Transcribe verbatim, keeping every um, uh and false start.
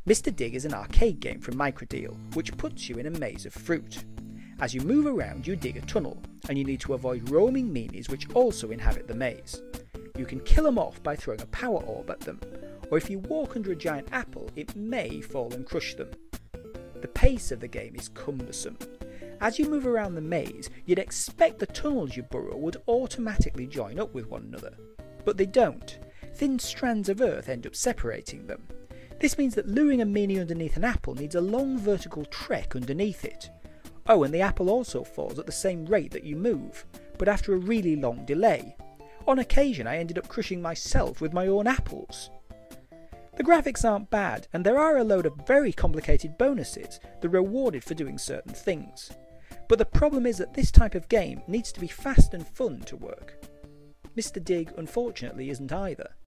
Mister Dig is an arcade game from Microdeal, which puts you in a maze of fruit. As you move around, you dig a tunnel, and you need to avoid roaming meanies which also inhabit the maze. You can kill them off by throwing a power orb at them, or if you walk under a giant apple, it may fall and crush them. The pace of the game is cumbersome. As you move around the maze, you'd expect the tunnels you burrow would automatically join up with one another, but they don't. Thin strands of earth end up separating them. This means that luring a meanie underneath an apple needs a long vertical trek underneath it. Oh, and the apple also falls at the same rate that you move, but after a really long delay. On occasion I ended up crushing myself with my own apples. The graphics aren't bad, and there are a load of very complicated bonuses that are rewarded for doing certain things. But the problem is that this type of game needs to be fast and fun to work. Mister Dig unfortunately isn't either.